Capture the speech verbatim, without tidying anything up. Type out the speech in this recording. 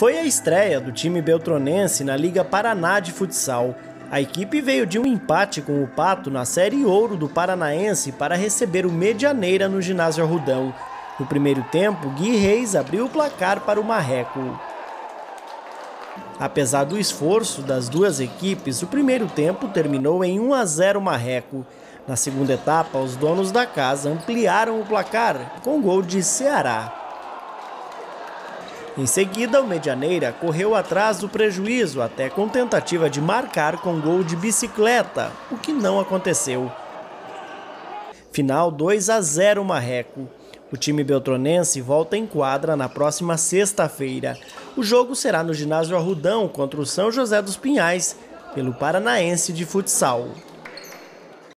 Foi a estreia do time beltronense na Liga Paraná de Futsal. A equipe veio de um empate com o Pato na Série Ouro do Paranaense para receber o Medianeira no ginásio Arrudão. No primeiro tempo, Gui Reis abriu o placar para o Marreco. Apesar do esforço das duas equipes, o primeiro tempo terminou em um a zero Marreco. Na segunda etapa, os donos da casa ampliaram o placar com gol de Ceará. Em seguida, o Medianeira correu atrás do prejuízo até com tentativa de marcar com gol de bicicleta, o que não aconteceu. Final dois a zero Marreco. O time beltronense volta em quadra na próxima sexta-feira. O jogo será no ginásio Arrudão contra o São José dos Pinhais, pelo Paranaense de Futsal.